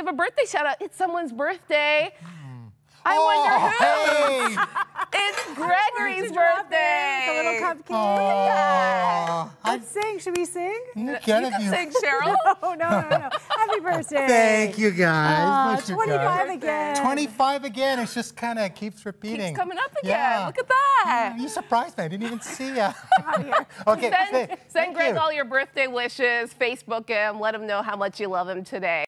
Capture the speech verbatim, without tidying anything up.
have a birthday shout out. It's someone's birthday. Hmm. I oh, wonder who. Hey. It's Gregory's birthday. The little cupcake. Oh, Let's sing. Should we sing? You You can can you. sing, Cheryl. Oh, no, no, no. Happy birthday. Thank you, guys. Aw, Bless you twenty-five guys. again. twenty-five again. It just kind of keeps repeating. Keeps coming up again. Yeah. Look at that. You surprised me. I didn't even see you. Out of here. Okay. Send, hey, send thank Greg you. all your birthday wishes. Facebook him. Let him know how much you love him today.